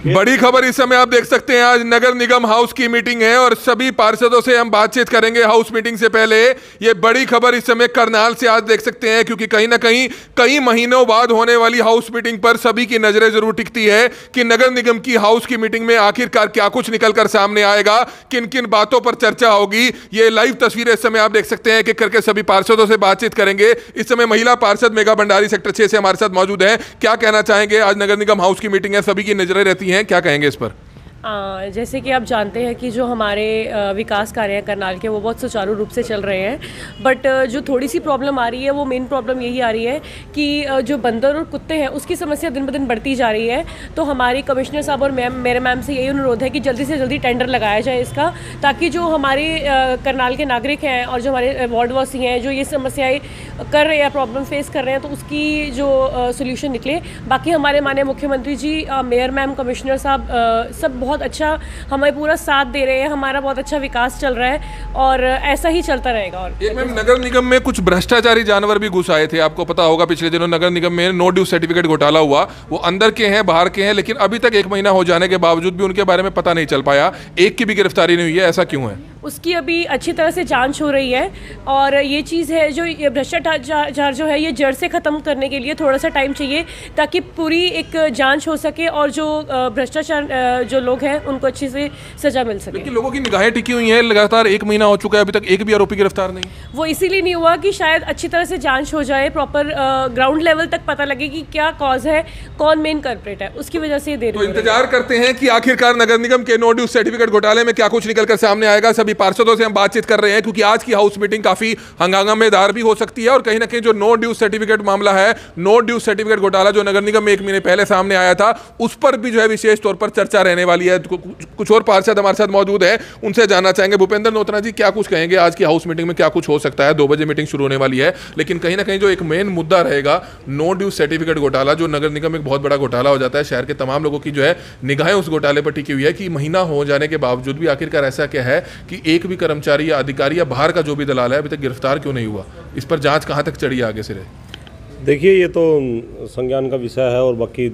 इसके। बड़ी खबर इस समय आप देख सकते हैं, आज नगर निगम हाउस की मीटिंग है और सभी पार्षदों से हम बातचीत करेंगे हाउस मीटिंग से पहले। ये बड़ी खबर इस समय करनाल से आज देख सकते हैं, क्योंकि कहीं ना कहीं कई महीनों बाद होने वाली हाउस मीटिंग पर सभी की नजरें जरूर टिकती है कि नगर निगम की हाउस की मीटिंग में आखिरकार क्या कुछ निकलकर सामने आएगा, किन किन बातों पर चर्चा होगी। ये लाइव तस्वीरें इस समय आप देख सकते हैं कि करके सभी पार्षदों से बातचीत करेंगे। इस समय महिला पार्षद मेघा भंडारी सेक्टर 6 से हमारे साथ मौजूद है। क्या कहना चाहेंगे, आज नगर निगम हाउस की मीटिंग है, सभी की नजरें रहती हैं, क्या कहेंगे इस पर? जैसे कि आप जानते हैं कि जो हमारे विकास कार्य हैं करनाल के वो बहुत सुचारू रूप से चल रहे हैं, बट जो थोड़ी सी प्रॉब्लम आ रही है वो मेन प्रॉब्लम यही आ रही है कि जो बंदर और कुत्ते हैं उसकी समस्या दिन ब दिन बढ़ती जा रही है। तो हमारी कमिश्नर साहब और मेरे मैम से यही अनुरोध है कि जल्दी से जल्दी टेंडर लगाया जाए इसका, ताकि जो हमारे करनाल के नागरिक हैं और जो हमारे वार्डवासी हैं जो ये समस्याएँ कर रहे हैं, प्रॉब्लम फेस कर रहे हैं, तो उसकी जो सोल्यूशन निकले। बाकी हमारे माननीय मुख्यमंत्री जी, मेयर मैम, कमिश्नर साहब सब बहुत अच्छा हमें पूरा साथ दे रहे हैं, हमारा बहुत अच्छा विकास चल रहा है और ऐसा ही चलता रहेगा। और एक मैम, नगर निगम में कुछ भ्रष्टाचारी जानवर भी घुस आए थे, आपको पता होगा पिछले दिनों नगर निगम में नो ड्यू सर्टिफिकेट घोटाला हुआ। वो अंदर के हैं, बाहर के हैं, लेकिन अभी तक 1 महीना हो जाने के बावजूद भी उनके बारे में पता नहीं चल पाया, एक की भी गिरफ्तारी नहीं हुई है, ऐसा क्यों है? उसकी अभी अच्छी तरह से जांच हो रही है और ये चीज़ है जो ये भ्रष्टाचार जो है ये जड़ से ख़त्म करने के लिए थोड़ा सा टाइम चाहिए, ताकि पूरी एक जांच हो सके और जो भ्रष्टाचार जो लोग हैं उनको अच्छी से सजा मिल सके। लेकिन लोगों की निगाहें टिकी हुई हैं, लगातार 1 महीना हो चुका है, अभी तक एक भी आरोपी गिरफ्तार नहीं। वो इसीलिए नहीं हुआ कि शायद अच्छी तरह से जांच हो जाए, प्रॉपर ग्राउंड लेवल तक पता लगे कि क्या कॉज है, कौन मेन कल्प्रेट है, उसकी वजह से देर। तो इंतजार करते हैं कि आखिरकार नगर निगम के नो ड्यू सर्टिफिकेट घोटाले में क्या कुछ निकलकर सामने आएगा। सभी पार्षदों से हम बातचीत कर रहे हैं, क्योंकि आज की हाउस मीटिंग काफी हंगामेदार भी हो सकती है और कहीं ना कहीं जो नो ड्यू सर्टिफिकेट मामला है, नो ड्यू सर्टिफिकेट घोटाला जो नगर निगम में 1 महीने पहले सामने आया था, उस पर भी जो है विशेष तौर पर चर्चा रहने वाली है। कुछ और पार्षद हमारे साथ मौजूद है, उनसे जानना चाहेंगे। भूपेंद्र नोतना जी, क्या कुछ कहेंगे, आज की हाउस मीटिंग में क्या कुछ हो सकता है? 2 बजे मीटिंग शुरू होने वाली है, लेकिन कहीं ना कहीं जो एक मेन मुद्दा रहेगा नो ड्यू सर्टिफिकेट घोटाला, जो नगर निगम में एक बहुत बड़ा घोटाला हो जाता है, शहर के तमाम लोगों की जो है निगाहें उस घोटाले पर टिकी हुई है कि महीना हो जाने के बावजूद भी आखिरकार ऐसा क्या है कि एक भी कर्मचारी या अधिकारी या बाहर का जो भी दलाल है अभी तक गिरफ्तार क्यों नहीं हुआ? इस पर जांच कहां तक चढ़ी आगे से? देखिए, ये तो संज्ञान का विषय है और बाकी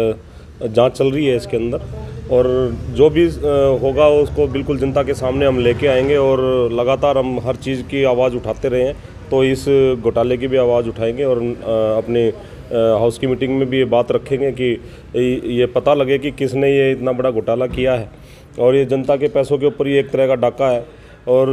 जांच चल रही है इसके अंदर, और जो भी होगा उसको बिल्कुल जनता के सामने हम लेके आएंगे और लगातार हम हर चीज़ की आवाज़ उठाते रहे हैं, तो इस घोटाले की भी आवाज़ उठाएंगे और अपने हाउस की मीटिंग में भी ये बात रखेंगे कि ये पता लगे कि किसने ये इतना बड़ा घोटाला किया है और ये जनता के पैसों के ऊपर ये एक तरह का डाका है। और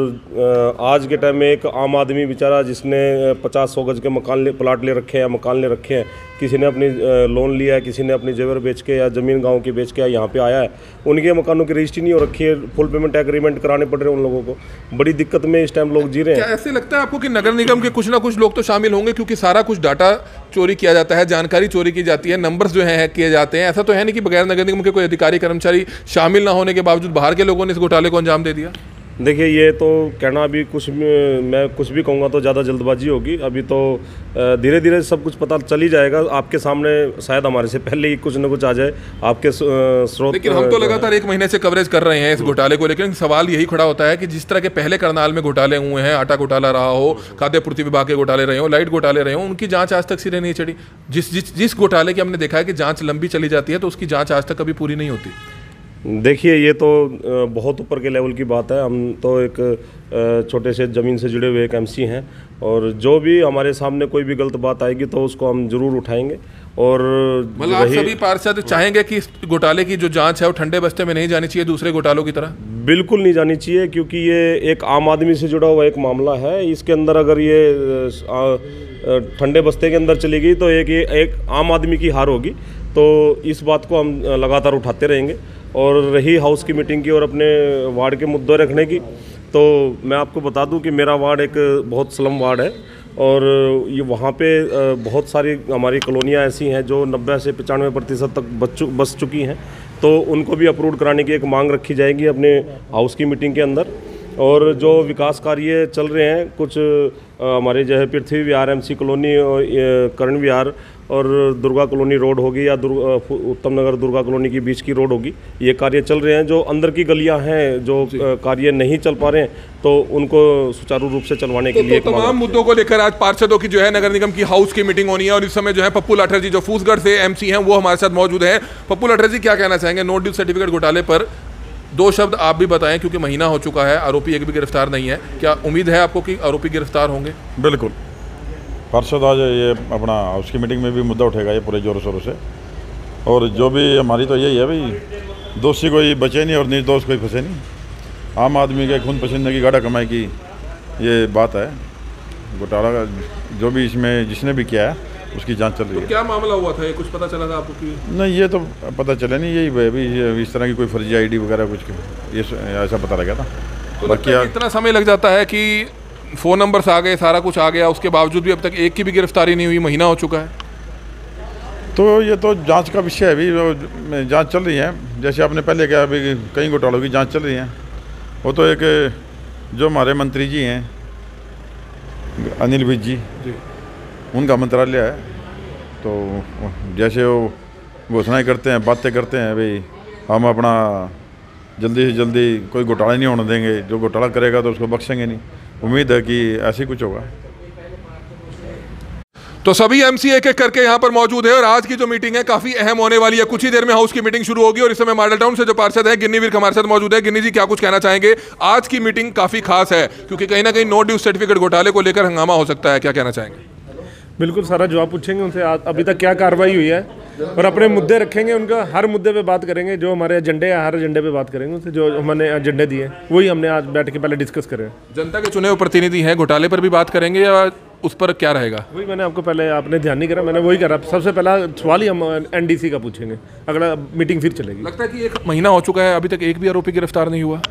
आज के टाइम में एक आम आदमी बेचारा जिसने 50-100 गज के प्लाट ले रखे हैं या मकान ले रखे हैं, किसी ने अपनी लोन लिया है, किसी ने अपनी जेवर बेच के या ज़मीन गांव की बेच के यहाँ पे आया है, उनके मकानों की रजिस्ट्री नहीं हो रखी है, फुल पेमेंट एग्रीमेंट कराने पड़ रहे हैं उन लोगों को। बड़ी दिक्कत में इस टाइम लोग जी रहे हैं। क्या ऐसे लगता है आपको कि नगर निगम के कुछ ना कुछ लोग तो शामिल होंगे, क्योंकि सारा कुछ डाटा चोरी किया जाता है, जानकारी चोरी की जाती है, नंबर्स जो है हैक किए जाते हैं? ऐसा तो है नहीं कि बगैर नगर निगम के कोई अधिकारी कर्मचारी शामिल ना होने के बावजूद बाहर के लोगों ने इस घोटाले को अंजाम दे दिया? देखिए, ये तो कहना अभी मैं कुछ भी कहूँगा तो ज़्यादा जल्दबाजी होगी। अभी तो धीरे धीरे सब कुछ पता चल ही जाएगा, आपके सामने शायद हमारे से पहले ही कुछ ना कुछ आ जाए आपके स्रोत। लेकिन हम तो लगातार 1 महीने से कवरेज कर रहे हैं इस घोटाले को, लेकिन सवाल यही खड़ा होता है कि जिस तरह के पहले करनाल में घोटाले हुए हैं, आटा घोटाला रहा हो, खाद्य पूर्ति विभाग के घोटाले रहे हो, लाइट घोटाले रहे हो, उनकी जाँच आज तक सिरे नहीं चढ़ी। जिस घोटाले की हमने देखा है कि जाँच लंबी चली जाती है, तो उसकी जाँच आज तक कभी पूरी नहीं होती। देखिए, ये तो बहुत ऊपर के लेवल की बात है। हम तो एक छोटे से ज़मीन से जुड़े हुए एक एमसी हैं, और जो भी हमारे सामने कोई भी गलत बात आएगी तो उसको हम जरूर उठाएंगे। और मतलब आप सभी पार्षद चाहेंगे कि इस घोटाले की जो जांच है वो ठंडे बस्ते में नहीं जानी चाहिए दूसरे घोटालों की तरह? बिल्कुल नहीं जानी चाहिए, क्योंकि ये एक आम आदमी से जुड़ा हुआ एक मामला है। इसके अंदर अगर ये ठंडे बस्ते के अंदर चली गई तो एक आम आदमी की हार होगी। तो इस बात को हम लगातार उठाते रहेंगे। और रही हाउस की मीटिंग की और अपने वार्ड के मुद्दे रखने की, तो मैं आपको बता दूं कि मेरा वार्ड एक बहुत स्लम वार्ड है और ये वहाँ पे बहुत सारी हमारी कॉलोनियाँ ऐसी हैं जो 90 से 95% तक बस चुकी हैं, तो उनको भी अप्रूव कराने की एक मांग रखी जाएगी अपने हाउस की मीटिंग के अंदर। और जो विकास कार्य चल रहे हैं कुछ हमारे जो है पृथ्वी विहार, MC कॉलोनी और कर्ण विहार और दुर्गा कॉलोनी रोड होगी या उत्तम नगर दुर्गा कॉलोनी के बीच की रोड होगी, ये कार्य चल रहे हैं। जो अंदर की गलियां हैं जो कार्य नहीं चल पा रहे हैं तो उनको सुचारू रूप से चलवाने के लिए तमाम मुद्दों को लेकर आज पार्षदों की जो है नगर निगम की हाउस की मीटिंग होनी है और इस समय जो है पप्पू लाठर जी जो फूसगढ़ से MC हैं वो हमारे साथ मौजूद है। पप्पू लाठर जी क्या कहना चाहेंगे नो ड्यू सर्टिफिकेट घोटाले पर? 2 शब्द आप भी बताएं क्योंकि महीना हो चुका है, आरोपी एक भी गिरफ्तार नहीं है। क्या उम्मीद है आपको कि आरोपी गिरफ्तार होंगे? बिल्कुल, पार्षद आज ये अपना हाउस की मीटिंग में भी मुद्दा उठेगा ये पूरे जोरों शोरों से। और जो भी हमारी तो यही है भाई, दोषी कोई बचे नहीं और निर्दोष कोई फंसे नहीं। आम आदमी के खून पसीने की गाढ़ा कमाई की ये बात है। घोटाला का जो भी इसमें जिसने भी किया है उसकी जांच चल रही है। क्या मामला हुआ था, ये कुछ पता चला था आपको कि? नहीं, ये तो पता चला नहीं, यही भी इस तरह की कोई फर्जी ID वगैरह कुछ ये ऐसा पता लगा था। तो बाकी इतना समय लग जाता है कि फ़ोन नंबर्स आ गए, सारा कुछ आ गया, उसके बावजूद भी अब तक एक की भी गिरफ्तारी नहीं हुई, महीना हो चुका है। तो ये तो जांच का विषय है, अभी जांच चल रही है। जैसे आपने पहले कहा अभी कई घोटालों की जांच चल रही है। वो तो एक जो हमारे मंत्री जी हैं अनिल विज जी, उनका मंत्रालय है। तो जैसे वो घोषणाएं करते हैं, बातें करते हैं भाई हम अपना जल्दी से जल्दी कोई घोटाला नहीं होने देंगे, जो घोटाला करेगा तो उसको बख्शेंगे नहीं। उम्मीद है कि ऐसे कुछ होगा। तो सभी MC एक एक करके यहाँ पर मौजूद है और आज की जो मीटिंग है काफी अहम होने वाली है। कुछ ही देर में हाउस की मीटिंग शुरू होगी और इस समय मॉडल टाउन से जो पार्षद है गिन्नी विर्क हमारे साथ मौजूद है। गिन्नी जी क्या कुछ कहना चाहेंगे? आज की मीटिंग काफी खास है क्योंकि कहीं ना कहीं नो ड्यू सर्टिफिकेट घोटाले को लेकर हंगामा हो सकता है, क्या कहना चाहेंगे? बिल्कुल, सारा जवाब पूछेंगे उनसे अभी तक क्या कार्रवाई हुई है और अपने मुद्दे रखेंगे, उनका हर मुद्दे पे बात करेंगे। जो हमारे एजेंडे हैं हर एजेंडे पे बात करेंगे उनसे, जो हमने एजेंडे दिए वही हमने आज बैठ के पहले डिस्कस करे। जनता के चुने हुए प्रतिनिधि हैं, घोटाले पर भी बात करेंगे या उस पर क्या रहेगा? वही मैंने आपको पहले आपने ध्यान नहीं करा, मैंने वही करा। सबसे पहला सवाल ही हम NDC का पूछेंगे, अगला मीटिंग फिर चलेगी। लगता है कि 1 महीना हो चुका है, अभी तक एक भी आरोपी गिरफ्तार नहीं हुआ।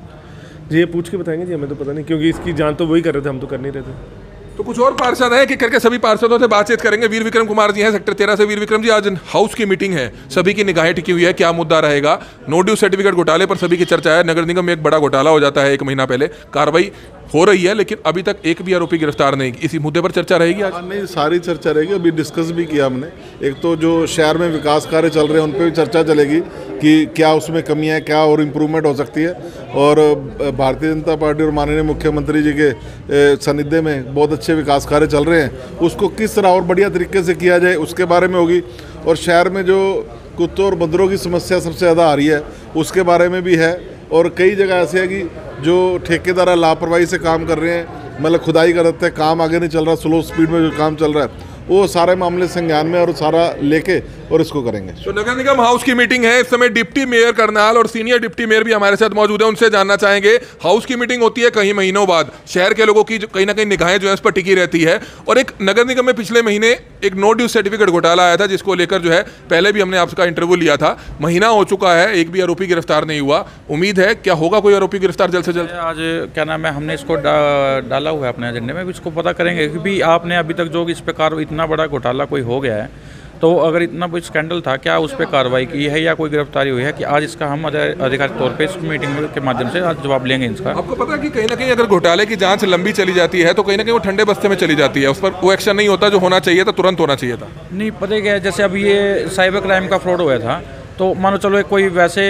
जी ये पूछ के बताएंगे जी, हमें तो पता नहीं क्योंकि इसकी जांच तो वही कर रहे थे, हम तो कर नहीं रहे थे। तो कुछ और पार्षद हैं कि करके सभी पार्षदों से बातचीत करेंगे। वीर विक्रम कुमार जी हैं सेक्टर 13 से। वीर विक्रम जी, आज हाउस की मीटिंग है, सभी की निगाहें टिकी हुई है, क्या मुद्दा रहेगा? नो ड्यू सर्टिफिकेट घोटाले पर सभी की चर्चा है। नगर निगम में एक बड़ा घोटाला हो जाता है 1 महीना पहले, कार्रवाई हो रही है लेकिन अभी तक एक भी आरोपी गिरफ्तार नहीं। इसी मुद्दे पर चर्चा रहेगी आज? नहीं, सारी चर्चा रहेगी। अभी डिस्कस भी किया हमने। एक तो जो शहर में विकास कार्य चल रहे हैं उन पर भी चर्चा चलेगी कि क्या उसमें कमियां हैं, क्या और इम्प्रूवमेंट हो सकती है। और भारतीय जनता पार्टी और माननीय मुख्यमंत्री जी के सानिध्य में बहुत अच्छे विकास कार्य चल रहे हैं, उसको किस तरह और बढ़िया तरीके से किया जाए उसके बारे में होगी। और शहर में जो कुत्तों और बंदरों की समस्या सबसे ज़्यादा आ रही है उसके बारे में भी है। और कई जगह ऐसे है कि जो ठेकेदार लापरवाही से काम कर रहे हैं, मतलब खुदाई कर देते हैं, काम आगे नहीं चल रहा, स्लो स्पीड में जो काम चल रहा है, वो सारे मामले संज्ञान में और सारा लेके और इसको करेंगे। तो नगर निगम हाउस की मीटिंग है, इस समय डिप्टी मेयर करनाल और सीनियर डिप्टी मेयर भी हमारे साथ मौजूद है, उनसे जानना चाहेंगे। हाउस की मीटिंग होती है कई महीनों बाद, शहर के लोगों की कहीं ना कहीं निगाहें जो है इस पर टिकी रहती है। और एक नगर निगम में पिछले महीने एक नो ड्यू सर्टिफिकेट घोटाला आया था जिसको लेकर जो है पहले भी हमने आपका इंटरव्यू लिया था। महीना हो चुका है, एक भी आरोपी गिरफ्तार नहीं हुआ। उम्मीद है क्या होगा कोई आरोपी गिरफ्तार जल्द से जल्द? आज क्या नाम है, हमने इसको डाला हुआ है अपने एजेंडे में, इसको पता करेंगे क्योंकि आपने अभी तक जो इस प्रकार इतना बड़ा घोटाला कोई हो गया है, तो अगर इतना कोई स्कैंडल था, क्या उस पर कार्रवाई की है या कोई गिरफ्तारी हुई है कि आज इसका हम अधिकारिक तौर पे इस मीटिंग के माध्यम से आज जवाब लेंगे इसका। आपको पता है कि कहीं ना कहीं अगर घोटाले की जांच लंबी चली जाती है तो कहीं ना कहीं वो ठंडे बस्ते में चली जाती है, उस पर वो एक्शन नहीं होता जो होना चाहिए था, तुरंत होना चाहिए था। नहीं, पता क्या है, जैसे अभी ये साइबर क्राइम का फ्रॉड हुआ था, तो मानो चलो कोई वैसे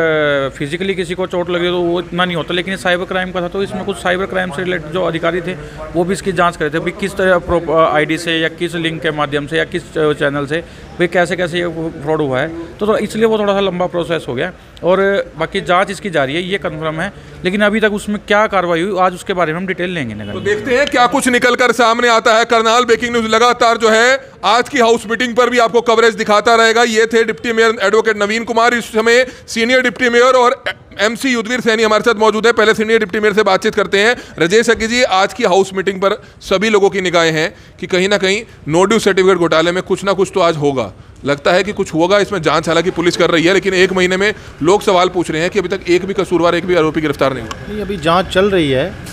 फिजिकली किसी को चोट लगी तो वो इतना नहीं होता, लेकिन ये साइबर क्राइम का था तो इसमें कुछ साइबर क्राइम से रिलेटेड जो अधिकारी थे वो भी इसकी जांच कर रहे थे भाई किस तरह ID से या किस लिंक के माध्यम से या किस चैनल से भाई कैसे कैसे ये फ्रॉड हुआ है। तो इसलिए वो थोड़ा सा लंबा प्रोसेस हो गया और बाकी जांच इसकी जारी है, ये कन्फर्म है, लेकिन अभी तक उसमें क्या कार्रवाई हुई आज उसके बारे में हम डिटेल लेंगे। तो देखते हैं क्या कुछ निकल कर सामने आता है। करनाल ब्रेकिंग न्यूज लगातार जो है आज की हाउस मीटिंग पर भी आपको कवरेज दिखाता रहेगा। ये थे deputy mayor advocate Naveen Kumar, इस समय सीनियर डिप्टी मेयर और MC युद्धवीर सैनी हमारे साथ मौजूद है। पहले सीनियर डिप्टी मेयर से बातचीत करते हैं। राजेश अग्गी जी, आज की हाउस मीटिंग पर सभी लोगों की निगाहें हैं कि कहीं ना कहीं नो ड्यू सर्टिफिकेट घोटाले में कुछ ना कुछ तो आज होगा, लगता है कि कुछ होगा। इसमें जांच हालांकि पुलिस कर रही है, लेकिन 1 महीने में लोग सवाल पूछ रहे हैं कि अभी तक एक भी कसूरवार, एक भी आरोपी गिरफ्तार नहीं हुआ। नहीं, अभी जांच चल रही है।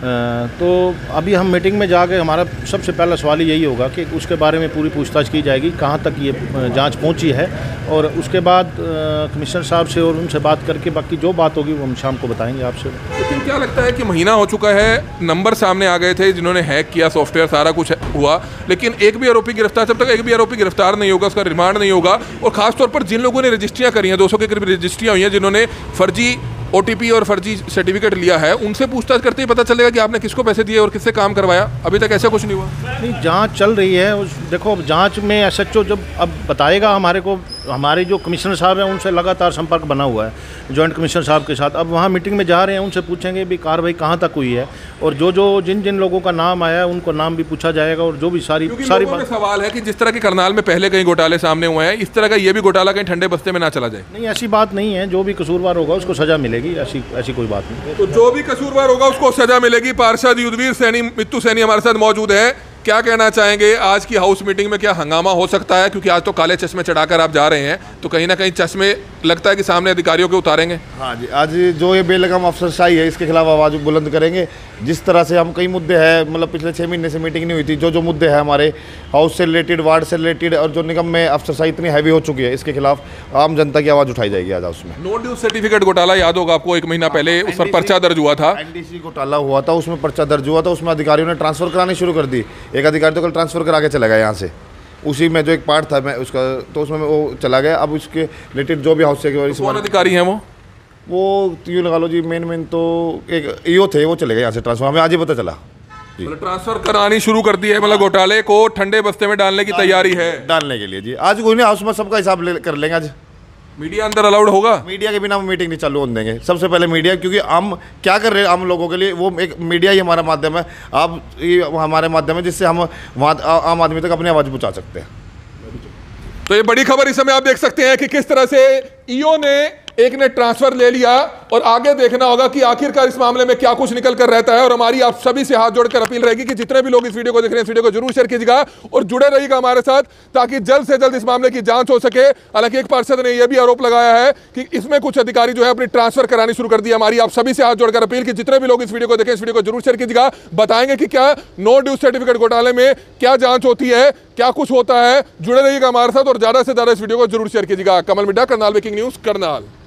तो अभी हम मीटिंग में जाके हमारा सबसे पहला सवाल यही होगा कि उसके बारे में पूरी पूछताछ की जाएगी, कहाँ तक ये जांच पहुंची है, और उसके बाद कमिश्नर साहब से और उनसे बात करके बाकी जो बात होगी वो हम शाम को बताएंगे आपसे। लेकिन क्या लगता है कि महीना हो चुका है, नंबर सामने आ गए थे जिन्होंने हैक किया सॉफ्टवेयर, सारा कुछ हुआ, लेकिन एक भी आरोपी गिरफ्तार, जब तक एक भी आरोपी गिरफ्तार नहीं होगा, उसका रिमांड नहीं होगा, और खासतौर पर जिन लोगों ने रजिस्ट्रियाँ करी हैं, 200 के करीब रजिस्ट्रियाँ हुई हैं, जिन्होंने फर्जी OTP और फर्जी सर्टिफिकेट लिया है, उनसे पूछताछ करते ही पता चलेगा कि आपने किसको पैसे दिए और किससे काम करवाया। अभी तक ऐसा कुछ नहीं हुआ। नहीं, जांच चल रही है। देखो, अब जांच में SHO जब अब बताएगा हमारे को, हमारे जो कमिश्नर साहब हैं उनसे लगातार संपर्क बना हुआ है, जॉइंट कमिश्नर साहब के साथ। अब वहाँ मीटिंग में जा रहे हैं, उनसे पूछेंगे भी कार्रवाई कहाँ तक हुई है, और जिन जिन लोगों का नाम आया है उनको नाम भी पूछा जाएगा, और जो भी सारी बात। सवाल है कि जिस तरह के करनाल में पहले कई घोटाले सामने हुए हैं, इस तरह का ये भी घोटाला कहीं ठंडे बस्ते में ना चला जाए। नहीं, ऐसी बात नहीं है। जो भी कसूरवार होगा उसको सजा मिलेगी, ऐसी कोई बात नहीं। तो जो भी कसूरवार होगा उसको सजा मिलेगी। पार्षद युद्धवीर सैनी, मित्तू सैनी हमारे साथ मौजूद है। क्या कहना चाहेंगे, आज की हाउस मीटिंग में क्या हंगामा हो सकता है? क्योंकि आज तो काले चश्मे चढ़ाकर आप जा रहे हैं, तो कहीं ना कहीं चश्मे लगता है कि सामने अधिकारियों के उतारेंगे। हाँ जी, आज जो ये बेलगाम अफसरशाही है इसके खिलाफ आवाज़ बुलंद करेंगे। जिस तरह से हम कई मुद्दे हैं, मतलब पिछले 6 महीने से मीटिंग नहीं हुई थी, जो मुद्दे हैं हमारे हाउस से रिलेटेड, वार्ड से रिलेटेड, और जो निगम में अफसरशाही इतनी हैवी हो चुकी है, इसके खिलाफ आम जनता की आवाज़ उठाई जाएगी आज हाउस में। नो ड्यूज सर्टिफिकेट घोटाला याद होगा आपको, 1 महीना पहले उस पर पर्चा दर्ज हुआ था। NDC घोटाला हुआ था, उसमें पर्चा दर्ज हुआ था, उसमें अधिकारियों ने ट्रांसफर करानी शुरू कर दी। एक अधिकारी तो कल ट्रांसफर करा के चला गया यहाँ से, उसी में जो एक पार्ट था मैं उसका, तो उसमें वो चला गया। अब उसके रिलेटेड जो भी हाउस से कौन अधिकारी हैं वो यूँ लगा लो जी, मेन तो एक EO थे, वो चले गए यहाँ से ट्रांसफर, हमें आज ही पता चला। मतलब ट्रांसफर करानी शुरू कर दी है, मतलब घोटाले को ठंडे बस्ते में डालने की तैयारी है, डालने के लिए जी। आज कोई नहीं, हाउस में सबका हिसाब कर लेंगे आज। मीडिया अंदर अलाउड होगा? मीडिया के बिना मीटिंग नहीं चालू होने देंगे। सबसे पहले मीडिया, क्योंकि हम क्या कर रहे हैं आम लोगों के लिए, वो एक मीडिया ही हमारा माध्यम है। आप ये हमारे माध्यम है जिससे हम आम आदमी तक अपनी आवाज़ पहुँचा सकते हैं। तो ये बड़ी खबर इस समय आप देख सकते हैं कि किस तरह से EO ने एक ने ट्रांसफर ले लिया, और आगे देखना होगा कि आखिरकार इस मामले में क्या कुछ निकल कर रहता है। और हमारी आप सभी से हाथ जोड़कर अपील रहेगी कि जितने भी लोग इस वीडियो को देख रहे हैं, इस वीडियो को जरूर शेयर कीजिएगा और जुड़े रहिएगा हमारे साथ, ताकि जल्द से जल्द इस मामले की जांच हो सके। हालांकि एक पार्षद ने यह भी आरोप लगाया है कि इसमें कुछ अधिकारी जो है अपनी ट्रांसफर करानी शुरू कर दी। हमारी आप सभी से हाथ जोड़कर अपील कि जितने भी लोग इस वीडियो को देखें, इस वीडियो को जरूर शेयर कीजिएगा, बताएंगे कि क्या नो ड्यूज सर्टिफिकेट घोटाले में क्या जांच होती है, क्या कुछ होता है। जुड़े रहिएगा हमारे साथ और ज्यादा से ज्यादा इस वीडियो को जरूर शेयर कीजिएगा। Kamal Midda, Karnal breaking news, Karnal.